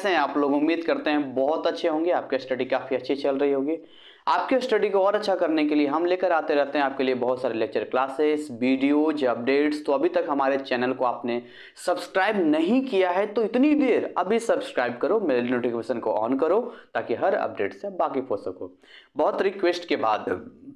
कैसे हैं आप लोग? उम्मीद करते हैं बहुत अच्छे होंगे, आपकी स्टडी काफ़ी अच्छी चल रही होगी। आपके स्टडी को और अच्छा करने के लिए हम लेकर आते रहते हैं आपके लिए बहुत सारे लेक्चर क्लासेस, वीडियोज, अपडेट्स। तो अभी तक हमारे चैनल को आपने सब्सक्राइब नहीं किया है तो इतनी देर अभी सब्सक्राइब करो, मेरे नोटिफिकेशन को ऑन करो ताकि हर अपडेट से वाकिफ हो सको। बहुत रिक्वेस्ट के बाद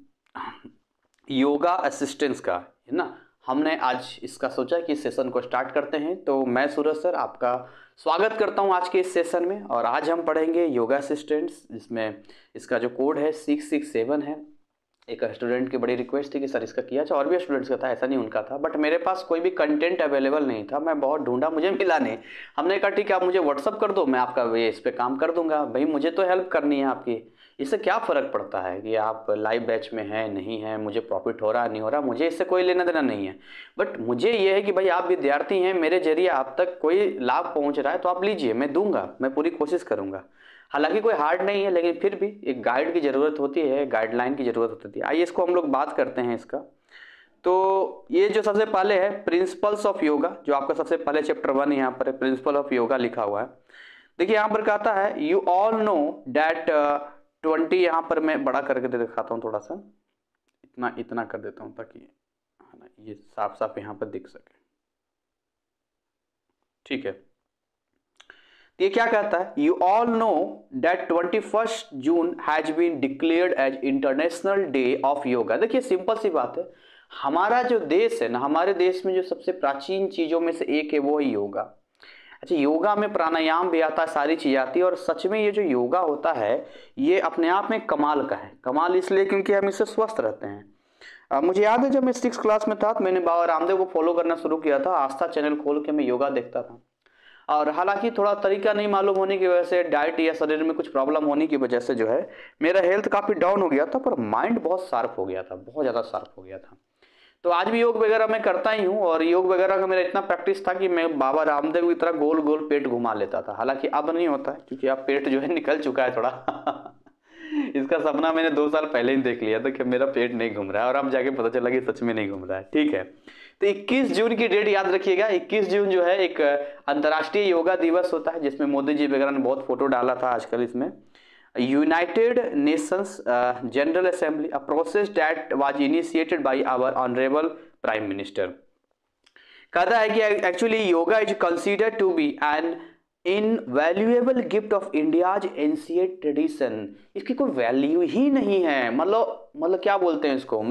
योगा असिस्टेंस का है ना, हमने आज इसका सोचा कि इस सेशन को स्टार्ट करते हैं। तो मैं सूरज सर आपका स्वागत करता हूं आज के इस सेशन में। और आज हम पढ़ेंगे योगा असिस्टेंट्स, जिसमें इसका जो कोड है 667 है। एक स्टूडेंट की बड़ी रिक्वेस्ट थी कि सर इसका किया जाए, और भी स्टूडेंट्स का था, ऐसा नहीं उनका था, बट मेरे पास कोई भी कंटेंट अवेलेबल नहीं था। मैं बहुत ढूंढा, मुझे मिला नहीं। हमने कहा ठीक है, आप मुझे व्हाट्सअप कर दो, मैं आपका इस पर काम कर दूंगा। भाई मुझे तो हेल्प करनी है आपकी, इससे क्या फ़र्क पड़ता है कि आप लाइव बैच में हैं नहीं हैं, मुझे प्रॉफिट हो रहा है नहीं हो रहा, मुझे इससे कोई लेना देना नहीं है। बट मुझे ये है कि भाई आप विद्यार्थी हैं, मेरे जरिए आप तक कोई लाभ पहुंच रहा है तो आप लीजिए, मैं दूंगा, मैं पूरी कोशिश करूंगा। हालांकि कोई हार्ड नहीं है, लेकिन फिर भी एक गाइड की ज़रूरत होती है, गाइडलाइन की ज़रूरत होती है। आइए इसको हम लोग बात करते हैं इसका। तो ये जो सबसे पहले है प्रिंसिपल्स ऑफ योगा, जो आपका सबसे पहले चैप्टर 1 यहाँ पर है, प्रिंसिपल ऑफ योगा लिखा हुआ है। देखिए यहाँ पर कहता है यू ऑल नो डैट 20, यहाँ पर मैं बड़ा करके दे दिखाता हूँ थोड़ा सा, इतना कर देता हूँ ताकि है ना ये साफ साफ यहाँ पर दिख सके। ठीक है, ये क्या कहता है, you all know that 21 June has been declared as international day of yoga. देखिए सिंपल सी बात है, हमारा जो देश है ना, हमारे देश में जो सबसे प्राचीन चीजों में से एक है वो है योगा। अच्छा, योगा में प्राणायाम भी आता है, सारी चीजें आती है। और सच में ये जो योगा होता है ये अपने आप में कमाल का है। कमाल इसलिए क्योंकि हम इससे स्वस्थ रहते हैं। मुझे याद है जब मैं 6th क्लास में था तो मैंने बाबा रामदेव को फॉलो करना शुरू किया था। आस्था चैनल खोल के मैं योगा देखता था। और हालांकि थोड़ा तरीका नहीं मालूम होने की वजह से, डाइट या शरीर में कुछ प्रॉब्लम होने की वजह से जो है मेरा हेल्थ काफ़ी डाउन हो गया था, पर माइंड बहुत शार्प हो गया था, बहुत ज़्यादा शार्प हो गया था। तो आज भी योग वगैरह मैं करता ही हूँ, और योग वगैरह का मेरा इतना प्रैक्टिस था कि मैं बाबा रामदेव की तरह गोल गोल पेट घुमा लेता था। हालांकि अब नहीं होता है क्योंकि अब पेट जो है निकल चुका है थोड़ा इसका सपना मैंने 2 साल पहले ही देख लिया था कि मेरा पेट नहीं घूम रहा है, और अब जाके पता चला कि सच में नहीं घूम रहा है। ठीक है, तो 21 जून की डेट याद रखिएगा। 21 जून जो है एक अंतर्राष्ट्रीय योगा दिवस होता है, जिसमें मोदी जी वगैरह ने बहुत फोटो डाला था आजकल इसमें। United Nations General Assembly, a process that was initiated by our honourable prime minister. कहता है कि actually yoga is considered to be an invaluable gift of India's ancient tradition. इसकी कोई वैल्यू ही नहीं है, मतलब क्या बोलते हैं इसको,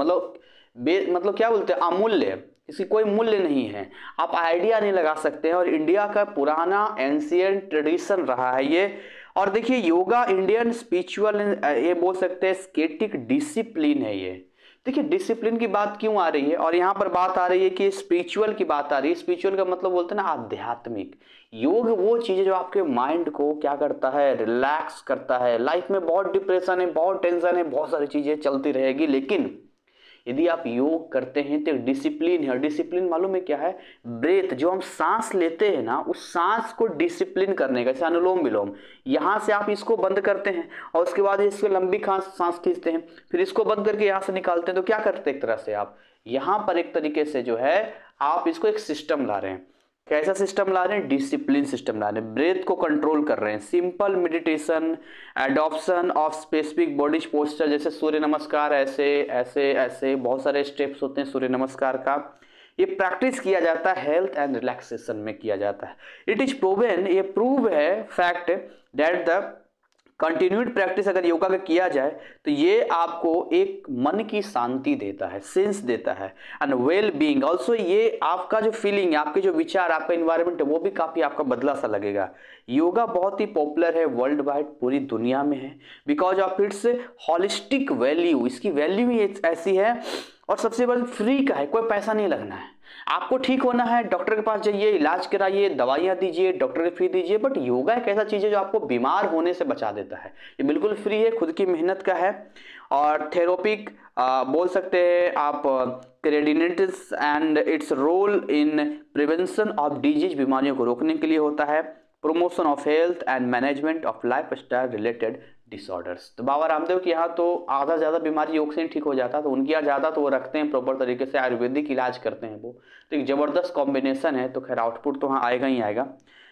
मतलब क्या बोलते हैं, अमूल्य। इसकी कोई मूल्य नहीं है, आप आइडिया नहीं लगा सकते हैं। और इंडिया का पुराना एंशिएंट ट्रेडिशन रहा है ये। और देखिए योगा इंडियन स्पिरिचुअल, ये बोल सकते हैं स्केटिक डिसिप्लिन है ये। देखिए डिसिप्लिन की बात क्यों आ रही है, और यहाँ पर बात आ रही है कि स्पिरिचुअल की बात आ रही है। स्पिरिचुअल का मतलब बोलते हैं ना आध्यात्मिक। योग वो चीज है जो आपके माइंड को क्या करता है, रिलैक्स करता है। लाइफ में बहुत डिप्रेशन है, बहुत टेंशन है, बहुत सारी चीजें चलती रहेगी, लेकिन यदि आप योग करते हैं तो डिसिप्लिन है। डिसिप्लिन मालूम है क्या है, ब्रेथ, जो हम सांस लेते हैं ना, उस सांस को डिसिप्लिन करने का, जैसे अनुलोम विलोम। यहाँ से आप इसको बंद करते हैं और उसके बाद इसको लंबी सांस खींचते हैं, फिर इसको बंद करके यहाँ से निकालते हैं। तो क्या करते हैं, एक तरह से आप यहाँ पर एक तरीके से जो है आप इसको एक सिस्टम ला रहे हैं। कैसा सिस्टम ला रहे हैं, डिसिप्लिन सिस्टम ला रहे हैं, ब्रेथ को कंट्रोल कर रहे हैं। Simple meditation, adoption of specific body posture, जैसे सूर्य नमस्कार, ऐसे ऐसे ऐसे बहुत सारे स्टेप्स होते हैं सूर्य नमस्कार का। ये प्रैक्टिस किया जाता है, हेल्थ एंड रिलैक्सेशन में किया जाता है। इट इज प्रूवन, ये प्रूव है, fact that the continued practice अगर योगा का किया जाए तो ये आपको एक मन की शांति देता है, सेंस देता है, एंड वेल बीइंग ऑल्सो। ये आपका जो फीलिंग है, आपके जो विचार, आपका इन्वायरमेंट है, वो भी काफी आपका बदला सा लगेगा। योगा बहुत ही पॉपुलर है वर्ल्ड वाइड, पूरी दुनिया में है, because of its holistic value. इसकी वैल्यू ही ऐसी है, और सबसे बड़ी फ्री का है, कोई पैसा नहीं लगना है। आपको ठीक होना है, डॉक्टर के पास जाइए, इलाज कराइए, दवाइयां दीजिए, डॉक्टर की फी दीजिए, बट योगा एक ऐसा चीज है जो आपको बीमार होने से बचा देता है। ये बिल्कुल फ्री है, खुद की मेहनत का है, और थेरोपिक बोल सकते हैं आप, क्रेडिनेटिस and its role in prevention of disease, बीमारियों को रोकने के लिए होता है। Promotion of health and management of life style related disorders. तो बाबा रामदेव के यहाँ तो आधा ज़्यादा बीमारी योग से ठीक हो जाता, तो उनके यहाँ ज़्यादा तो वो रखते हैं प्रॉपर तरीके से, आयुर्वेदिक इलाज करते हैं वो। तो एक ज़बरदस्त कॉम्बिनेशन है, तो खैर आउटपुट तो वहाँ आएगा ही आएगा।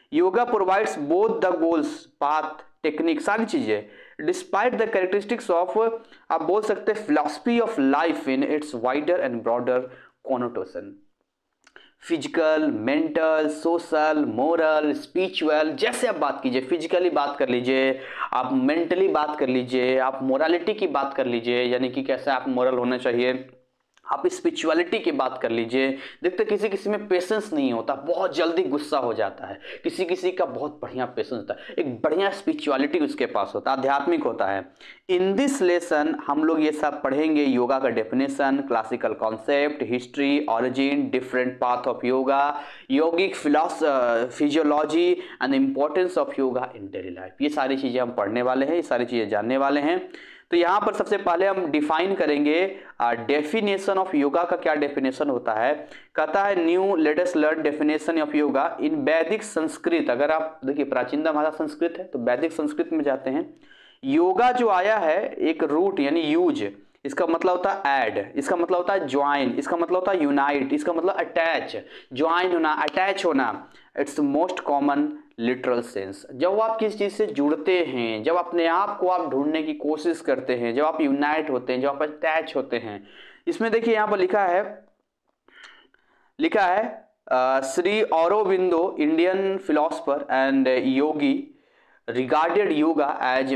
Yoga provides both the goals, path, technique, सारी चीजें डिस्पाइट द कैरेक्टरिस्टिक्स ऑफ, आप बोल सकते हैं, philosophy of life in its wider and broader connotation. Physical, mental, social, moral, spiritual, जैसे आप बात कीजिए, फिजिकली बात कर लीजिए, आप मेंटली बात कर लीजिए, आप मोरालिटी की बात कर लीजिए, यानी कि कैसा आप मोरल होना चाहिए, आप स्पिरिचुअलिटी की बात कर लीजिए। देखते किसी किसी में पेशेंस नहीं होता, बहुत जल्दी गुस्सा हो जाता है, किसी किसी का बहुत बढ़िया पेशेंस होता है, एक बढ़िया स्पिरिचुअलिटी उसके पास होता है, आध्यात्मिक होता है। इन दिस लेसन हम लोग ये सब पढ़ेंगे, योगा का definition, classical concept, history, origin, different path of yoga, yogic physiology and importance of yoga in daily life. ये सारी चीजें हम पढ़ने वाले हैं, ये सारी चीजें जानने वाले हैं। तो यहाँ पर सबसे पहले हम डिफाइन करेंगे डेफिनेशन ऑफ योगा का। क्या डेफिनेशन होता है, कहता है new latest learn definition of yoga in Vedic Sanskrit. अगर आप देखिए प्राचीनतम भाषा संस्कृत है, तो वैदिक संस्कृत में जाते हैं। योगा जो आया है एक रूट यानी यूज, इसका मतलब होता है ऐड, इसका मतलब होता है ज्वाइन, इसका मतलब होता है यूनाइट, इसका मतलब अटैच, ज्वाइन होना, अटैच होना। It's most common literal sense. जब आप किसी चीज से जुड़ते हैं, जब अपने आप को आप ढूंढने की कोशिश करते हैं, जब आप यूनाइट होते हैं, जब आप अटैच होते हैं। इसमें देखिए यहाँ पर लिखा है Shri Aurobindo, Indian philosopher and yogi, regarded yoga as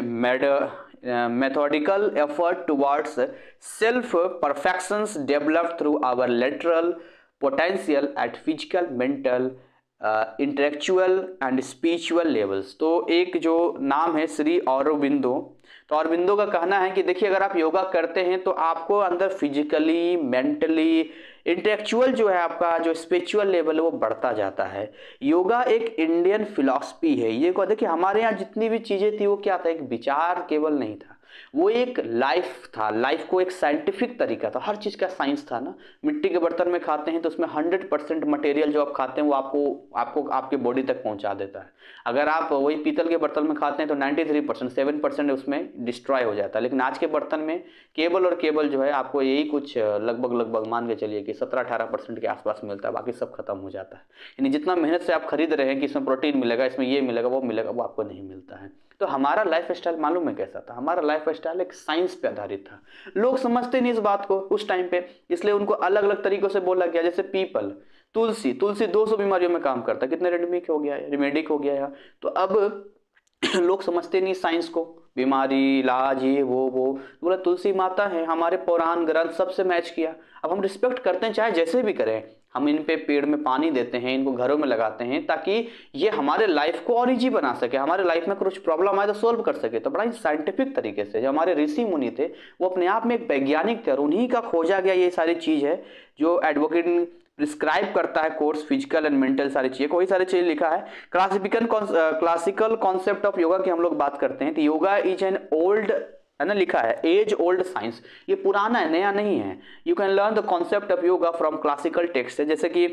methodical effort towards self perfections developed through our lateral potential at physical, mental, intellectual and spiritual levels। तो एक जो नाम है श्री औरोबिंदो, तो औरोबिंदो का कहना है कि देखिए अगर आप योगा करते हैं तो आपको अंदर फिजिकली, मेंटली, इंटेलेक्चुअल जो है आपका जो स्पिरिचुअल लेवल है वो बढ़ता जाता है। योगा एक इंडियन फिलॉसफी है। ये को देखिए हमारे यहाँ जितनी भी चीजें थी वो क्या था, एक विचार केवल नहीं था, वो एक लाइफ था। लाइफ को एक साइंटिफिक तरीका था, हर चीज का साइंस था ना। मिट्टी के बर्तन में खाते हैं तो उसमें 100% मटेरियल जो आप खाते हैं वो आपको आपके बॉडी तक पहुंचा देता है। अगर आप वही पीतल के बर्तन में खाते हैं तो 93%, 7% उसमें डिस्ट्रॉय हो जाता है। लेकिन आज के बर्तन में केवल और केवल जो है आपको यही कुछ लगभग मान के चलिए कि 17-18% के आसपास मिलता है, बाकी सब खत्म हो जाता है। यानी जितना मेहनत से आप खरीद रहे हैं कि इसमें प्रोटीन मिलेगा, इसमें ये मिलेगा, वो मिलेगा, वो आपको नहीं मिलता है। तो हमारा लाइफ स्टाइल मालूम है कैसा था, हमारा लाइफ स्टाइल एक साइंस पे आधारित था। लोग समझते नहीं इस बात को उस टाइम पे, इसलिए उनको अलग अलग तरीकों से बोला गया। जैसे पीपल, तुलसी 200 बीमारियों में काम करता है, कितने रेमेडिक हो गया है। तो अब लोग समझते नहीं साइंस को, बीमारी, इलाज, ये वो बोला तुलसी माता है, हमारे पुराण ग्रंथ सबसे मैच किया। अब हम रिस्पेक्ट करते हैं, चाहे जैसे भी करें, हम इन पे पेड़ में पानी देते हैं, इनको घरों में लगाते हैं ताकि ये हमारे लाइफ को और इजी बना सके, हमारे लाइफ में कुछ प्रॉब्लम आए तो सोल्व कर सके। तो बड़ा ही साइंटिफिक तरीके से जो हमारे ऋषि मुनि थे वो अपने आप में एक वैज्ञानिक थे, और उन्हीं का खोजा गया ये सारी चीज है जो एडवोकेट प्रिस्क्राइब करता है कोर्स, फिजिकल एंड मेंटल सारी चीजें, कोई सारी चीजें लिखा है। क्लासिकल कॉन्सेप्ट ऑफ योगा की हम लोग बात करते हैं तो योगा इज एन ओल्ड, है ना, लिखा है एज ओल्ड साइंस, ये पुराना है, नया नहीं है। You can learn the concept of yoga from classical text, जैसे कि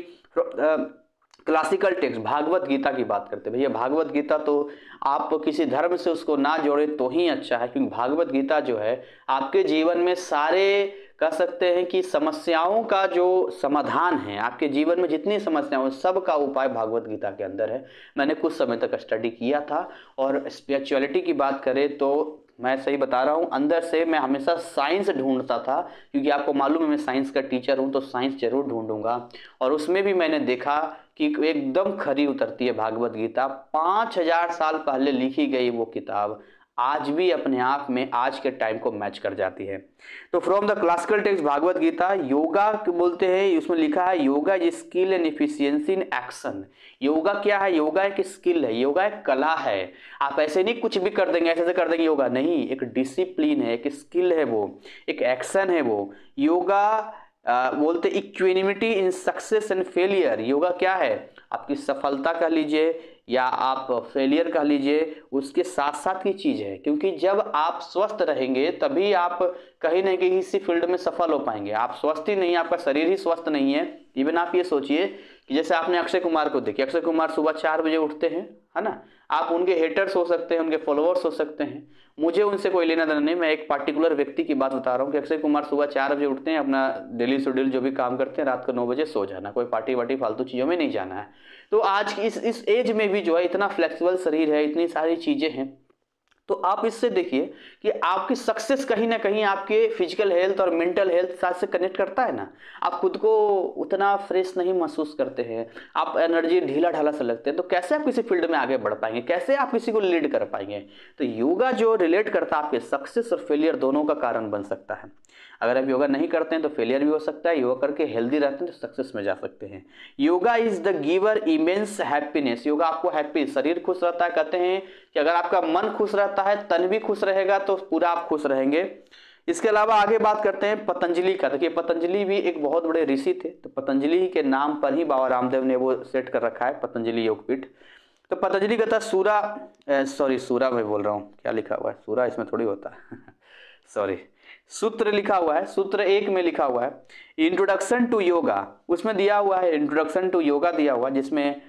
क्लासिकल टेक्स्ट भागवत गीता की बात करते हैं। भैया भागवत गीता तो आप किसी धर्म से उसको ना जोड़े तो ही अच्छा है, क्योंकि भागवत गीता जो है आपके जीवन में सारे कह सकते हैं कि समस्याओं का जो समाधान है, आपके जीवन में जितनी समस्याएं सब का उपाय भागवत गीता के अंदर है। मैंने कुछ समय तक स्टडी किया था। और स्पिरिचुअलिटी की बात करें तो मैं सही बता रहा हूँ, अंदर से मैं हमेशा साइंस ढूंढता था, क्योंकि आपको मालूम है मैं साइंस का टीचर हूँ, तो साइंस जरूर ढूंढूंगा। और उसमें भी मैंने देखा कि एकदम खरी उतरती है भागवत गीता। 5000 साल पहले लिखी गई वो किताब आज भी अपने आप में आज के टाइम को मैच कर जाती है। तो from the classical text Bhagavad Gita, yoga बोलते हैं, उसमें लिखा है yoga is skill and efficiency in action. Yoga क्या है, योगा एक स्किल है, योगा एक कला है। आप ऐसे नहीं कुछ भी कर देंगे, ऐसे कर देंगे योगा, नहीं, एक डिसिप्लिन है, एक स्किल है, वो एक एक्शन है। वो योगा बोलते equanimity in success and failure. Yoga क्या है, आपकी सफलता कह लीजिए या आप फेलियर कह लीजिए, उसके साथ साथ की चीज है। क्योंकि जब आप स्वस्थ रहेंगे तभी आप कहीं ना कहीं इसी फील्ड में सफल हो पाएंगे। आप स्वस्थ ही नहीं, आपका शरीर ही स्वस्थ नहीं है। इवन आप ये सोचिए कि जैसे आपने अक्षय कुमार को देखिए, अक्षय कुमार सुबह 4 बजे उठते हैं, है ना। आप उनके हेटर्स हो सकते हैं, उनके फॉलोअर्स हो सकते हैं, मुझे उनसे कोई लेना देना नहीं। मैं एक पार्टिकुलर व्यक्ति की बात बता रहा हूँ कि अक्षय कुमार सुबह 4 बजे उठते हैं, अपना डेली शेड्यूल जो भी काम करते हैं, रात को 9 बजे सो जाना, कोई पार्टी वार्टी फालतू चीज़ों में नहीं जाना है। तो आज की इस एज में भी जो है इतना फ्लेक्सिबल शरीर है, इतनी सारी चीजें हैं, तो आप इससे देखिए कि आपकी सक्सेस कहीं ना कहीं आपके फिजिकल हेल्थ और मेंटल हेल्थ साथ से कनेक्ट करता है ना। आप खुद को उतना फ्रेश नहीं महसूस करते हैं, आप एनर्जी ढीला ढाला से लगते हैं, तो कैसे आप किसी फील्ड में आगे बढ़ पाएंगे, कैसे आप किसी को लीड कर पाएंगे। तो योगा जो रिलेट करता है आपके सक्सेस और फेलियर दोनों का कारण बन सकता है। अगर आप योगा नहीं करते हैं तो फेलियर भी हो सकता है, योगा करके हेल्दी रहते हैं तो सक्सेस में जा सकते हैं। Yoga is the giver immense happiness, yoga आपको हैप्पी, शरीर खुश रहता है। कहते हैं कि अगर आपका मन खुश रहता है, तन भी खुश रहेगा, तो पूरा आप खुश रहेंगे। इसके अलावा आगे बात करते हैं पतंजलि का। देखिए पतंजलि भी एक बहुत बड़े ऋषि थे, तो पतंजलि के नाम पर ही बाबा रामदेव ने वो सेट कर रखा है पतंजलि योगपीठ। तो पतंजलि कहता है सूरा मैं बोल रहा हूँ, क्या लिखा हुआ है, सूरा इसमें थोड़ी होता है सॉरी, सूत्र लिखा हुआ है, सूत्र 1 में लिखा हुआ है इंट्रोडक्शन टू योगा, उसमें दिया हुआ है इंट्रोडक्शन टू योगा दिया हुआ, जिसमें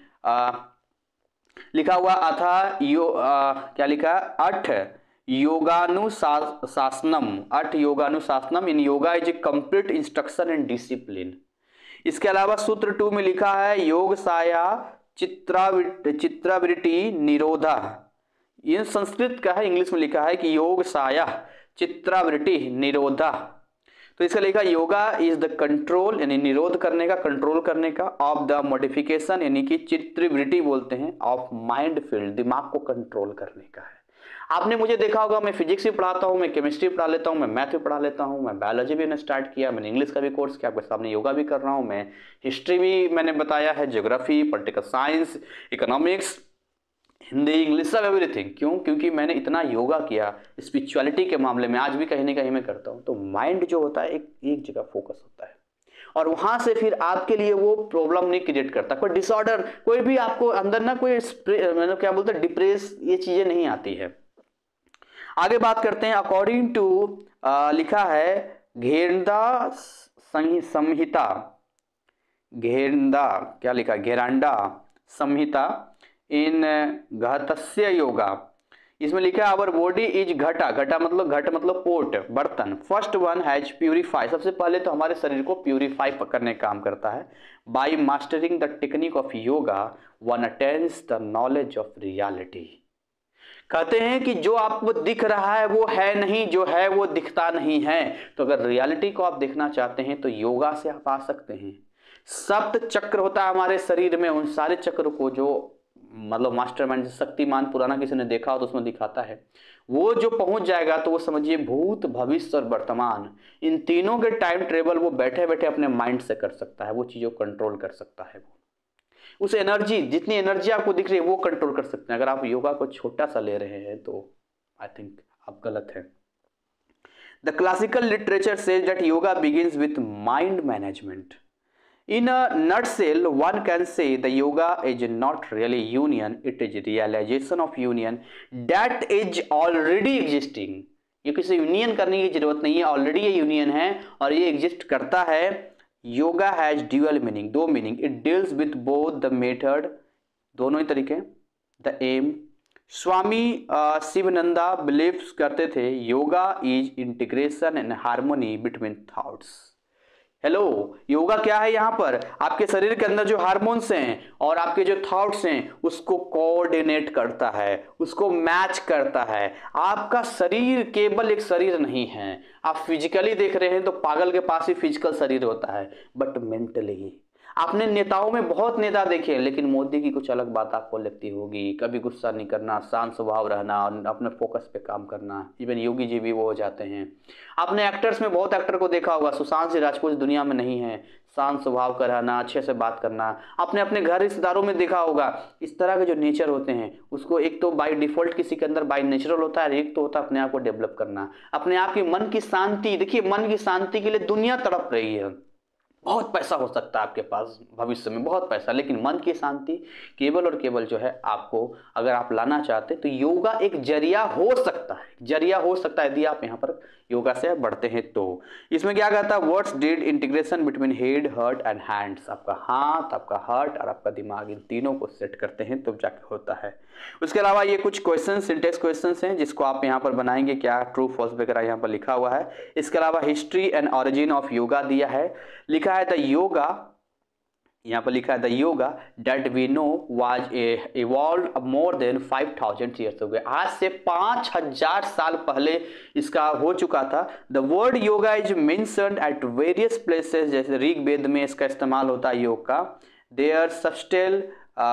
लिखा हुआ अथा क्या लिखा है, 8 योगानुशासनम, 8 योगानुशासनम in yoga is a complete instruction and discipline. इसके अलावा सूत्र 2 में लिखा है योग साया चित्रावृत्ति निरोधा, ये संस्कृत का है, इंग्लिश में लिखा है कि योग साया चित्रावृत्ति निरोधा। तो इसका लिखा योगा इज द कंट्रोल, यानी निरोध करने का, कंट्रोल करने का, ऑफ द मॉडिफिकेशन, यानी कि चित्रवृत्ति बोलते हैं, ऑफ माइंड फील्ड, दिमाग को कंट्रोल करने का है। आपने मुझे देखा होगा, मैं फिजिक्स भी पढ़ाता हूँ, मैं केमिस्ट्री पढ़ा लेता हूँ, मैं मैथ भी पढ़ा लेता हूँ, मैं बायोलॉजी भी मैंने स्टार्ट किया, मैंने इंग्लिश का भी कोर्स किया, आपके सामने योगा भी कर रहा हूँ, मैं हिस्ट्री भी मैंने बताया है, geography, political science, economics, Hindi, English, सब एवरीथिंग। क्यों? क्योंकि मैंने इतना योगा किया स्पिरिचुअलिटी के मामले में, आज भी कहीं ना कहीं मैं करता हूँ। तो माइंड जो होता है एक जगह फोकस होता है, और वहां से फिर आपके लिए वो प्रॉब्लम नहीं क्रिएट करता, कोई डिसऑर्डर, कोई भी आपको अंदर ना कोई मतलब क्या बोलते हैं डिप्रेस, ये चीजें नहीं आती है। आगे बात करते हैं अकॉर्डिंग टू लिखा है घेरंदा संहिता, घेरंदा क्या लिखा, घेरांडा संहिता इन घटस्य योगा, इसमें लिखा है आवर बॉडी इज घटा, घटा मतलब घट मतलब पोट, बर्तन, फर्स्ट वन हैज प्यूरिफाई, सबसे पहले तो हमारे शरीर को प्यूरिफाई करने का काम करता है। By mastering the technique of yoga one attains the knowledge of reality. कहते हैं कि जो आपको दिख रहा है वो है नहीं, जो है वो दिखता नहीं है। तो अगर रियलिटी को आप देखना चाहते हैं तो योगा से आप आ सकते हैं। सप्त चक्र होता है हमारे शरीर में, उन सारे चक्र को जो मतलब मास्टरमाइंड, शक्तिमान पुराना किसी ने देखा हो तो उसमें दिखाता है, वो जो पहुंच जाएगा तो वो समझिए भूत, भविष्य और वर्तमान, इन तीनों के टाइम ट्रेवल वो बैठे बैठे अपने माइंड से कर सकता है, वो चीजों को कंट्रोल कर सकता है। वो उस एनर्जी, जितनी एनर्जी आपको दिख रही है वो कंट्रोल कर सकते हैं। अगर आप योगा को छोटा सा ले रहे हैं तो आई थिंक आप गलत है। The classical literature says that yoga begins with mind management. In a nutshell, one can say the yoga is not really union, it is realization of union that is already existing. ये किसी union करने की जरूरत नहीं है, already ये union है और ये एग्जिस्ट करता है। Yoga has dual meaning, 2 meaning, it deals with both the method, दोनों ही तरीके, the aim. Swami Shivananda believes करते थे yoga is integration and harmony between thoughts. Hello, yoga क्या है? यहाँ पर आपके शरीर के अंदर जो हार्मोन्स हैं और आपके जो थॉट्स हैं उसको कोऑर्डिनेट करता है, उसको मैच करता है। आपका शरीर केवल एक शरीर नहीं है। आप फिजिकली देख रहे हैं तो पागल के पास ही फिजिकल शरीर होता है, बट मेंटली आपने नेताओं में बहुत नेता देखे, लेकिन मोदी की कुछ अलग बात आपको लगती होगी। कभी गुस्सा नहीं करना, शांत स्वभाव रहना और अपने फोकस पे काम करना। इवन योगी जी भी वो हो जाते हैं। आपने एक्टर्स में बहुत एक्टर को देखा होगा, सुशांत सिंह राजपूत दुनिया में नहीं है, शांत स्वभाव का रहना, अच्छे से बात करना। आपने अपने घर रिश्तेदारों में देखा होगा, इस तरह के जो नेचर होते हैं उसको एक तो बाय डिफॉल्ट किसी के अंदर बाय नेचुरल होता है, एक तो होता है अपने आप को डेवलप करना, अपने आप की मन की शांति। देखिए मन की शांति के लिए दुनिया तड़प रही है। बहुत पैसा हो सकता है आपके पास भविष्य में, बहुत पैसा, लेकिन मन की शांति केवल और केवल जो है आपको अगर आप लाना चाहते हैं तो योगा एक जरिया हो सकता है, जरिया हो सकता है यदि आप यहाँ पर योगा से बढ़ते हैं तो। इसमें क्या कहता है, words did integration between head, heart and hands. आपका हाथ, आपका हार्ट और आपका दिमाग, इन तीनों को सेट करते हैं तब जाके होता है। उसके अलावा ये कुछ क्वेश्चन, सिंटेक्स क्वेश्चंस हैं जिसको आप यहाँ पर बनाएंगे, क्या ट्रू फॉल्स वगैरह यहाँ पर लिखा हुआ है। इसके अलावा history and origin of yoga दिया है, लिखा है द योगा यहाँ पर लिखा है the yoga date we know was evolve more than 5000 years हो गए, आज से 5000 साल पहले इसका हो चुका था। The word yoga is mentioned at various places, जैसे ऋग्वेद में इसका इस्तेमाल होता है योग का। There subtle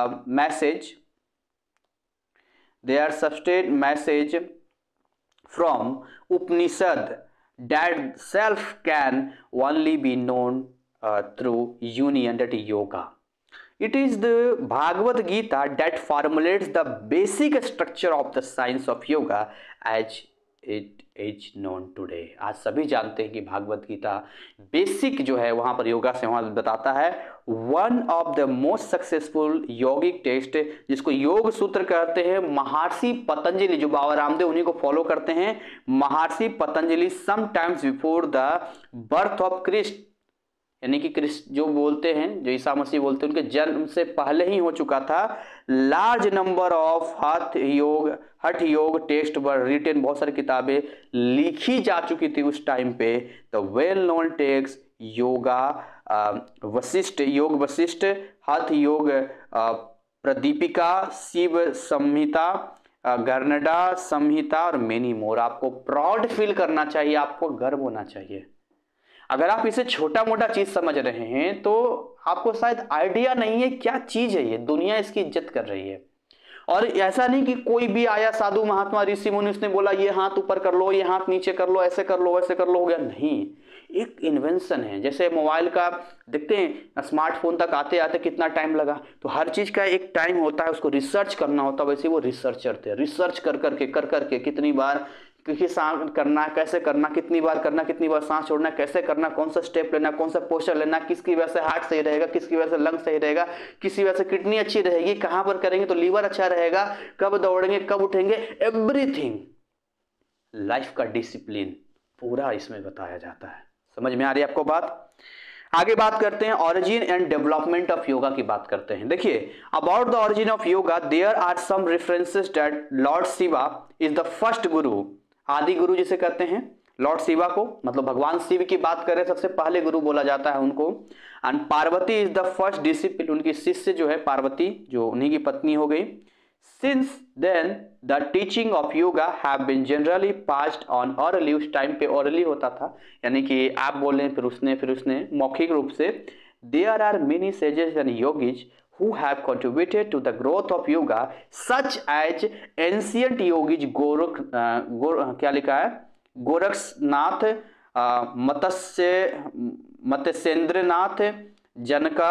message from Upanishad that self can only be known through union, that yoga. It is the Bhagavad Gita that formulates the basic structure of the science of yoga as it is known today. आज सभी जानते हैं कि Bhagavat Gita basic जो है वहां पर योगा से वहां बताता है। One of the most successful yogic text, जिसको योग सूत्र कहते हैं, महर्षि पतंजलि, जो बाबा रामदेव उन्हीं को फॉलो करते हैं, Maharshi Patanjali sometimes before the birth of Christ, यानी कि क्रिस्ट जो बोलते हैं, जो ईसा मसीह बोलते हैं, उनके जन्म से पहले ही हो चुका था। लार्ज नंबर ऑफ हठ योग टेक्स्ट वर रिटन, बहुत सारी किताबें लिखी जा चुकी थी उस टाइम पे। The well known text yoga Vashishtha, Yoga Vashishtha, हठ योग प्रदीपिका, शिव संहिता, गरनडा संहिता और मेनी मोर। आपको प्राउड फील करना चाहिए, आपको गर्व होना चाहिए। अगर आप इसे छोटा मोटा चीज समझ रहे हैं तो आपको शायद आइडिया नहीं है क्या चीज है ये, दुनिया इसकी इज्जत कर रही है। और ऐसा नहीं कि कोई भी आया साधु महात्मा ऋषि मुनि, उसने बोला ये हाथ ऊपर कर लो, ये हाथ नीचे कर लो, ऐसे कर लो, वैसे कर लो, हो गया। नहीं, एक इन्वेंशन है। जैसे मोबाइल का देखते हैं, स्मार्टफोन तक आते आते कितना टाइम लगा, तो हर चीज का एक टाइम होता है, उसको रिसर्च करना होता है। वैसे वो रिसर्चर थे, रिसर्च कर करके कितनी बार सांस करना, कैसे करना, कितनी बार करना, कितनी बार सांस छोड़ना, कैसे करना, कौन सा स्टेप लेना, कौन सा पोस्चर लेना, किसकी वजह से हार्ट सही रहेगा, किसकी वजह से लंग सही रहेगा, किसी वजह से किडनी अच्छी रहेगी, कहां पर करेंगे तो लीवर अच्छा रहेगा, कब दौड़ेंगे, कब उठेंगे, एवरीथिंग, लाइफ का डिसिप्लिन पूरा इसमें बताया जाता है। समझ में आ रही है आपको बात? आगे बात करते हैं, origin and development of yoga की बात करते हैं। देखिए, about the origin of yoga there are some references that lord Shiva is the first guru, Adi गुरु जिसे कहते हैं, लॉर्ड शिवा को, मतलब भगवान शिव की बात करें, सबसे पहले गुरु बोला जाता है उनको। And Parvati is the first disciple, उनकी शिष्य जो है पार्वती, जो उन्हीं की पत्नी हो गई। Since then the teaching of yoga have been generally passed on orally, उस टाइम पे ऑरली होता था, यानी कि आप बोले फिर उसने मौखिक रूप से। There are many sages and yogis who have contributed to the growth of yoga such as ancient yogis क्या लिखा है, गोरक्षनाथ, मत्स्येंद्रनाथ, जनका,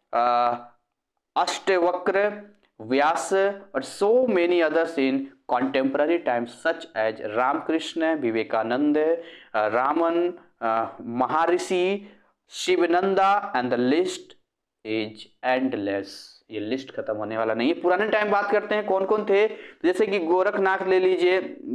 अष्टवक्र, व्यास और so many others in contemporary times such as Ramakrishna, Vivekananda, Raman, Maharshi Shivananda, and the list is endless. ये list खत्म होने वाला नहीं है। पुराने टाइम बात करते हैं, कौन कौन थे, जैसे कि गोरखनाथ ले लीजिए,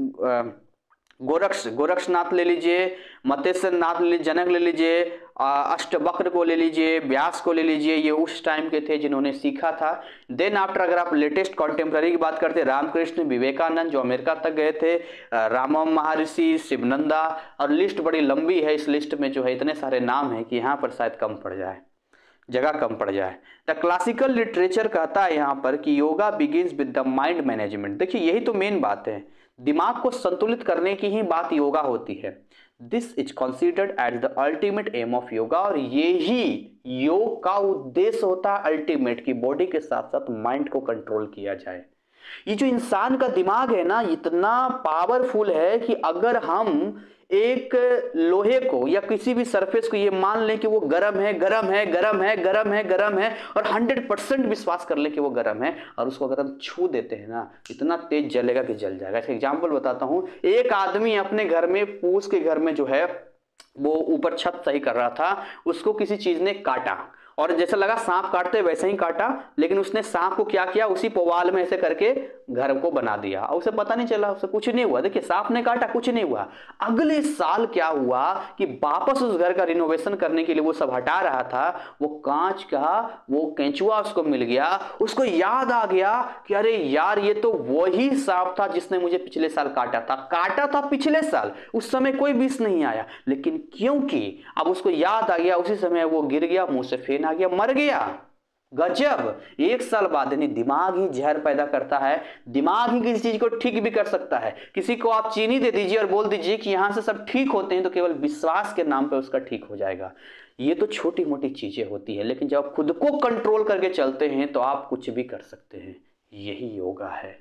गोरक्षनाथ ले लीजिए, मत्स्यनाथ ले लीजिए, जनक ले लीजिए, अष्टवक्र को ले लीजिए, व्यास को ले लीजिए, ये उस टाइम के थे जिन्होंने सीखा था। देन आफ्टर अगर आप लेटेस्ट कॉन्टेम्प्ररी की बात करते हैं, रामकृष्ण, विवेकानंद जो अमेरिका तक गए थे, रामम महर्षि, शिवानंदा, और लिस्ट बड़ी लंबी है। इस लिस्ट में जो है इतने सारे नाम है कि यहाँ पर शायद कम पड़ जाए, जगह कम पड़ जाए। द क्लासिकल लिटरेचर कहता है यहाँ पर कि yoga begins with the mind management. देखिए, यही तो मेन बात है, दिमाग को संतुलित करने की ही बात योगा होती है। This is considered as the ultimate aim of yoga, और यही योग का उद्देश्य होता है अल्टीमेट, की बॉडी के साथ साथ माइंड को कंट्रोल किया जाए। ये जो इंसान का दिमाग है ना, इतना पावरफुल है कि अगर हम एक लोहे को या किसी भी सरफेस को ये मान लें कि वो गर्म है, गर्म है, गर्म है, गर्म है, गर्म है, और 100% विश्वास कर लें कि वो गर्म है, और उसको अगर हम छू देते हैं ना, इतना तेज जलेगा कि जल जाएगा। इसका एग्जांपल बताता हूं। एक आदमी अपने घर में, पूस के घर में जो है वो ऊपर छत सही कर रहा था, उसको किसी चीज ने काटा, और जैसा लगा सांप काटते वैसे ही काटा, लेकिन उसने सांप को क्या किया, उसी पुवाल में ऐसे करके घर को बना दिया, और उसे पता नहीं चला, उसे कुछ नहीं हुआ। देखिए, सांप ने काटा, कुछ नहीं हुआ। अगले साल क्या हुआ कि वापस उस घर का रिनोवेशन करने के लिए वो सब हटा रहा था, वो कांच का वो केंचुआ उसको मिल गया। उसको याद आ गया कि अरे यार, ये तो वही सांप था जिसने मुझे पिछले साल काटा था पिछले साल, उस समय कोई विष नहीं आया, लेकिन क्योंकि अब उसको याद आ गया, उसी समय वो गिर गया, मुंह से फेन आ गया, मर गया। गजब, 1 साल बाद। यानी दिमाग ही जहर पैदा करता है, दिमाग ही किसी चीज को ठीक भी कर सकता है। किसी को आप चीनी दे दीजिए और बोल दीजिए कि यहां से सब ठीक होते हैं, तो केवल विश्वास के नाम पे उसका ठीक हो जाएगा। ये तो छोटी मोटी चीजें होती है, लेकिन जब आप खुद को कंट्रोल करके चलते हैं तो आप कुछ भी कर सकते हैं। यही योगा है।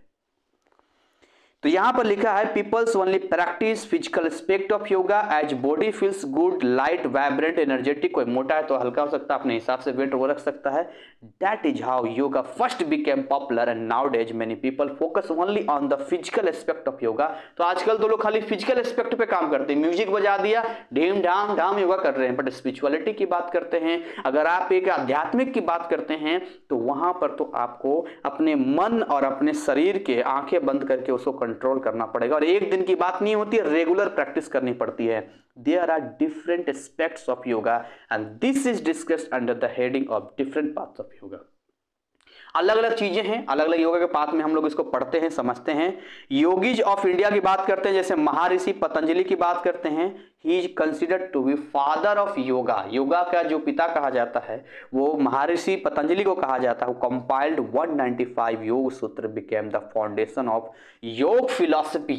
तो यहां पर लिखा है peoples only practice physical aspect of yoga as body feels good, light, vibrant, energetic. कोई मोटा है तो हल्का हो सकता है, अपने हिसाब से वेट वो रख सकता है। That is how yoga first became popular and nowadays many people focus only on the physical aspect of yoga. तो आजकल तो लोग खाली फिजिकल एस्पेक्ट पे काम करते हैं, म्यूजिक बजा दिया, ढीम ढाम ढाम योगा कर रहे हैं। बट स्पिरिचुअलिटी की बात करते हैं, अगर आप एक आध्यात्मिक की बात करते हैं, तो वहां पर तो आपको अपने मन और अपने शरीर के आंखें बंद करके उसको कंट्रोल करना पड़ेगा। और एक दिन की बात नहीं होती है, रेगुलर प्रैक्टिस करनी पड़ती है। There are different aspects of yoga and this is discussed under the heading of different parts of yoga. अलग अलग चीजें हैं, अलग अलग योगा के पाथ में हम लोग इसको पढ़ते हैं, समझते हैं। योगीज ऑफ इंडिया की बात करते हैं, जैसे महर्षि पतंजलि की बात करते हैं। He is considered to be father of yoga. Yoga का जो पिता कहा जाता है वो महर्षि पतंजलि को कहा जाता है। Compiled 195 Yoga Sutra became the foundation of yoga philosophy.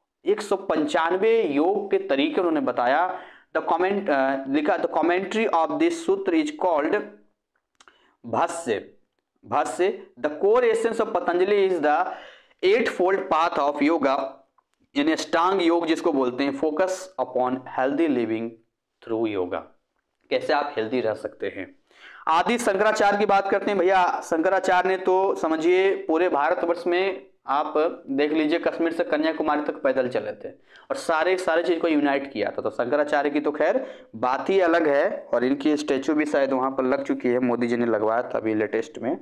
195 योग के तरीके उन्होंने बताया। लिखा the commentary of this sutra is called Bhashya. Bhashya the core essence of Patanjali is the 8-fold path of yoga, यानी अष्टांग योग जिसको बोलते हैं। Focus upon healthy living through yoga, कैसे आप हेल्दी रह सकते हैं। आदि शंकराचार्य की बात करते हैं। भैया शंकराचार्य ने तो समझिए पूरे भारतवर्ष में आप देख लीजिए, कश्मीर से कन्याकुमारी तक पैदल चले थे और सारे चीज को यूनाइट किया था। तो शंकराचार्य की तो खैर बात ही अलग है, और इनकी स्टेचू भी शायद वहां पर लग चुकी है, मोदी जी ने लगवाया था अभी लेटेस्ट में।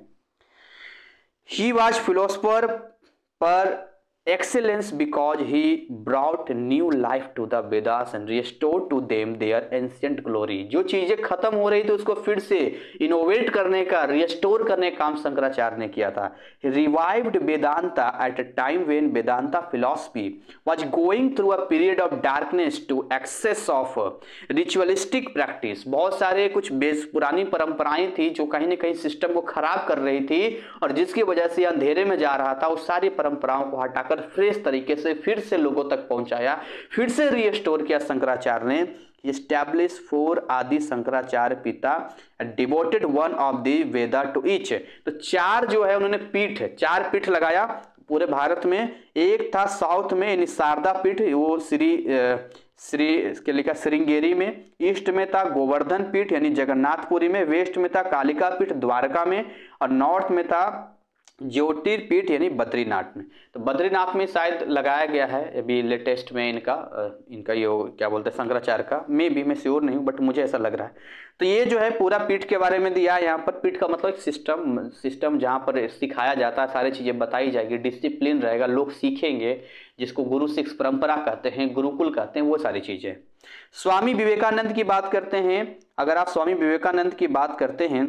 He was philosopher par excellence because he brought new life to the Vedas and restored to them their ancient glory। जो चीजें खत्म हो रही थी उसको फिर से इनोवेट करने का, रिस्टोर करने का काम शंकराचार्य ने किया था। He revived Vedanta at a time when Vedanta philosophy was going through a period of darkness to excess of ritualistic practice। बहुत सारे कुछ पुरानी परंपराएं थी जो कहीं ना कहीं सिस्टम को खराब कर रही थी, और जिसकी वजह से अंधेरे में जा रहा था। उस सारी परंपराओं को हटाकर फ्रेश तरीके से फिर से लोगों तक पहुंचाया, फिर से रिस्टोर किया शंकराचार्य ने। एस्टैब्लिश 4 आदि शंकराचार्य पिता, devoted one of the Veda to each. तो 4 जो है उन्होंने 4 पीठ लगाया पूरे भारत में। एक था साउथ में यानी शारदा पीठ, वो श्री इसके लिखा श्रृंगेरी में। ईस्ट में था गोवर्धन पीठ यानी जगन्नाथपुरी में। वेस्ट में था कालिका पीठ द्वारका में, और नॉर्थ में था ज्योतिर्पीठ यानी बद्रीनाथ में। तो बद्रीनाथ में शायद लगाया गया है अभी लेटेस्ट में इनका ये क्या बोलते हैं शंकराचार्य का, मे भी मैं श्योर नहीं हूँ, बट मुझे ऐसा लग रहा है। तो ये जो है पूरा पीठ के बारे में दिया है यहाँ पर। पीठ का मतलब एक सिस्टम जहाँ पर सिखाया जाता है, सारी चीजें बताई जाएगी, डिसिप्लिन रहेगा, लोग सीखेंगे, जिसको गुरु शिष्य परंपरा कहते हैं, गुरुकुल कहते हैं, वो सारी चीजें। स्वामी विवेकानंद की बात करते हैं। अगर आप स्वामी विवेकानंद की बात करते हैं,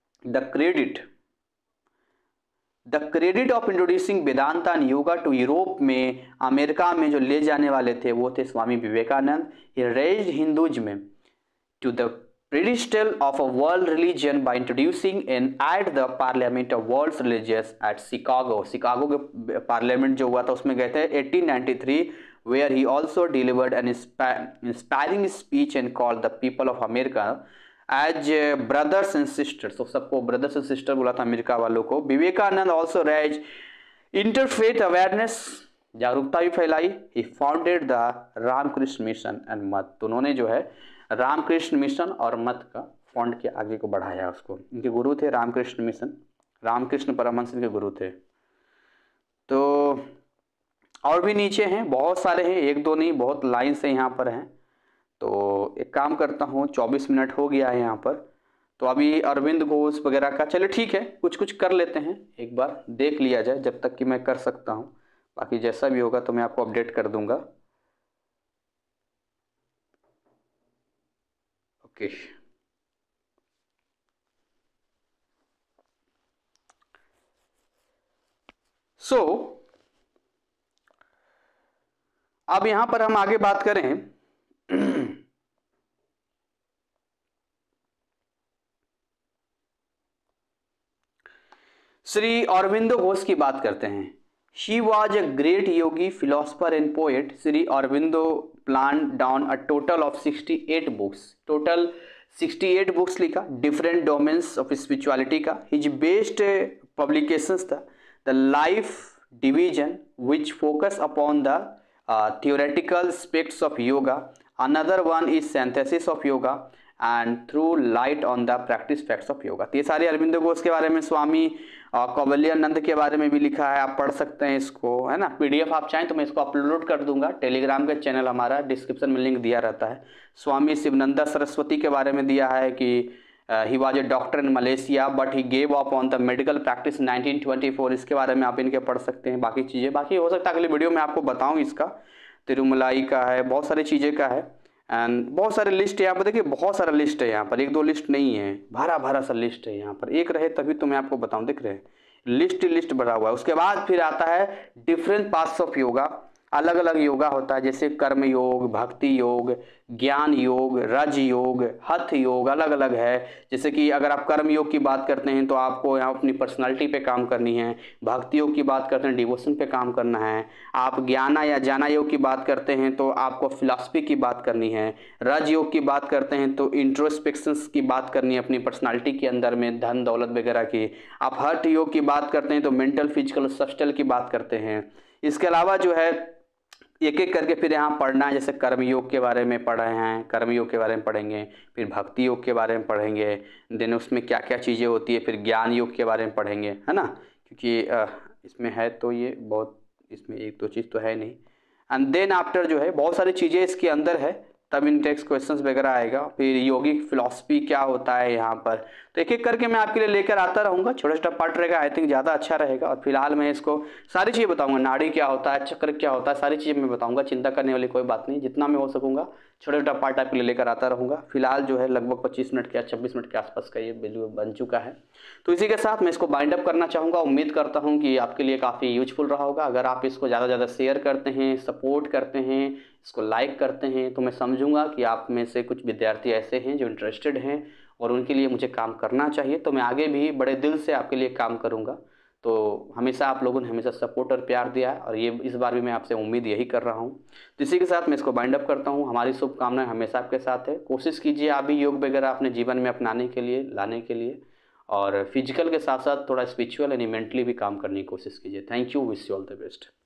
the credit of introducing Vedanta and yoga to Europe में, अमेरिका में जो ले जाने वाले थे वो थे Swami Vivekananda. He raised Hinduism to the pedestal of a world religion by introducing and at the parliament of world's religions at Chicago। Chicago के पार्लियामेंट जो हुआ था उसमें गए थे 1893, where he also delivered an inspiring speech and called the people of America as brothers and sisters। तो सबको brothers and sisters बोला था अमेरिका वालों को। Vivekananda also raised interfaith awareness, जागरूकता भी फैलाई। he founded the Ramakrishna mission and Math. तो उन्होंने जो है रामकृष्ण मिशन और मत का फंड के आगे को बढ़ाया उसको। इनके गुरु थे रामकृष्ण मिशन, रामकृष्ण परमहंस इनके गुरु थे। तो और भी नीचे हैं, बहुत सारे हैं, 1-2 नहीं, बहुत लाइन से यहाँ पर हैं। तो एक काम करता हूँ, 24 मिनट हो गया है यहाँ पर, तो अभी अरविंद घोष वगैरह का चलो ठीक है, कुछ कुछ कर लेते हैं, एक बार देख लिया जाए जब तक कि मैं कर सकता हूँ। बाकी जैसा भी होगा तो मैं आपको अपडेट कर दूंगा। ओके सो अब यहां पर हम आगे बात करें श्री अरविंदो घोष की बात करते हैं। She was a great yogi, philosopher and poet. Sri Aurobindo planned down a total of 68 books. Total 68 books लिखा, different domains of spirituality का. His best publications था The Life Division, which focus upon the theoretical aspects of yoga. Another one is Synthesis of Yoga and through light on the practice facts of yoga. तो ये सारे अरविंदो घोष के बारे में, स्वामी कौवल्यानंद के बारे में भी लिखा है, आप पढ़ सकते हैं इसको, है ना। पीडीएफ आप चाहें तो मैं इसको अपलोड कर दूंगा, टेलीग्राम के चैनल हमारा डिस्क्रिप्शन में लिंक दिया रहता है। स्वामी शिवानंद सरस्वती के बारे में दिया है कि he was a doctor in Malaysia but he gave up on the medical practice 1924। इसके बारे में आप इनके पढ़ सकते हैं। बाकी चीज़ें बाकी हो सकता है अगले वीडियो में आपको बताऊँ इसका। तिरुमलाई का है, बहुत सारी चीज़ें का है एंड बहुत सारे लिस्ट है यहाँ पर। देखिए बहुत सारा लिस्ट है यहाँ पर, एक दो लिस्ट नहीं है, भरा भरा सा लिस्ट है यहाँ पर। एक रहे तभी तो मैं आपको बताऊँ, दिख रहे हैं लिस्ट भरा हुआ है। उसके बाद फिर आता है डिफरेंट पार्ट्स ऑफ योगा, अलग अलग योगा होता है, जैसे कर्म योग, भक्ति योग, ज्ञान योग, रज योग, हठ योग, अलग अलग है। जैसे कि अगर आप कर्म योग की बात करते हैं तो आपको यहाँ अपनी पर्सनालिटी पे काम करनी है। भक्ति योग की बात करते हैं डिवोशन पे काम करना है। आप ज्ञाना या जाना योग की बात करते हैं तो आपको फिलॉसफी की बात करनी है। रज योग की बात करते हैं तो इंट्रोस्पेक्शंस की बात करनी है अपनी पर्सनालिटी के अंदर में, धन दौलत वगैरह की। आप हठ योग की बात करते हैं तो मेंटल, फिजिकल, सब्सटल की बात करते हैं। इसके अलावा जो है एक एक करके फिर यहाँ पढ़ना है। जैसे कर्म योग के बारे में पढ़ रहे हैं, कर्म योग के बारे में पढ़ेंगे, फिर भक्ति योग के बारे में पढ़ेंगे, देन उसमें क्या क्या चीज़ें होती है, फिर ज्ञान योग के बारे में पढ़ेंगे, है ना। क्योंकि इसमें है तो ये बहुत, इसमें एक दो चीज़ तो है नहीं। एंड देन आफ्टर जो है बहुत सारी चीज़ें इसके अंदर है, तब इन टेक्स्ट क्वेश्चंस वगैरह आएगा। फिर योगिक फिलॉसफी क्या होता है यहाँ पर, तो एक एक करके मैं आपके लिए लेकर आता रहूँगा। छोटा छोटा पार्ट रहेगा, आई थिंक ज़्यादा अच्छा रहेगा। और फिलहाल मैं इसको सारी चीज़ें बताऊँगा, नाड़ी क्या होता है, चक्र क्या होता है, सारी चीज़ें मैं बताऊँगा। चिंता करने वाली कोई बात नहीं, जितना मैं हो सकूँगा छोटा छोटा पार्ट आपके लिए लेकर आता रहूँगा। फिलहाल जो है लगभग 25 मिनट या 26 मिनट के आसपास का ये वीडियो बन चुका है। तो इसी के साथ मैं इसको बाइंड अप करना चाहूँगा। उम्मीद करता हूँ कि आपके लिए काफ़ी यूजफुल रहा होगा। अगर आप इसको ज़्यादा से ज़्यादा शेयर करते हैं, सपोर्ट करते हैं, इसको लाइक करते हैं, तो मैं समझूंगा कि आप में से कुछ विद्यार्थी ऐसे हैं जो इंटरेस्टेड हैं और उनके लिए मुझे काम करना चाहिए। तो मैं आगे भी बड़े दिल से आपके लिए काम करूंगा। तो हमेशा आप लोगों ने हमेशा सपोर्ट और प्यार दिया है और ये इस बार भी मैं आपसे उम्मीद यही कर रहा हूँ। तो इसी के साथ मैं इसको बाइंड अप करता हूँ। हमारी शुभकामनाएं हमेशा आपके साथ है। कोशिश कीजिए आप भी योग वगैरह अपने जीवन में अपनाने के लिए, लाने के लिए, और फिजिकल के साथ साथ थोड़ा स्पिरिचुअल यानी मेंटली भी काम करने की कोशिश कीजिए। Thank you, wish you all the best.